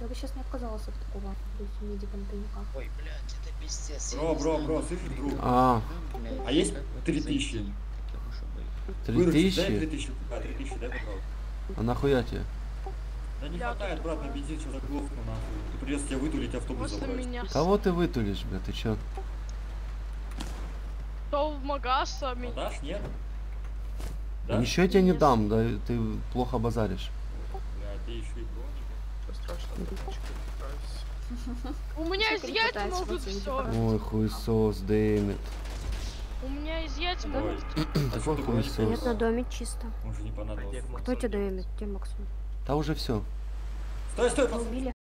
Я бы сейчас не отказалась от такого, то есть медикам тайника. Ой, блядь, это пиздец. Бро, слышишь, друг? А, А есть 3000? 3000? Дай 3000, да, 3000, дай попробуй. А нахуя тебе? Да не хватает, брат, на бензин, сейчас заглохну нахуй. Придется тебе вытулить автобус После забрать. меня. Кого ты вытулишь, бля, ты чё? Кто в магаз, а Ну, меня... дашь, нет? Да Да? ничего я тебе не Нет. дам, да ты плохо базаришь. Бля, ты еще и броник. У меня Всё, изъять перепытайся, могут пацаны, все. Ой, хуесос, Дэймит. У меня изъять Ой, могут. а что ты Какой броник? хуесос? Нет, на доме чисто. Он же не понадобился. Кто тебе доемит? Где Максим? Да уже все. Стой, Вы пацан. убили?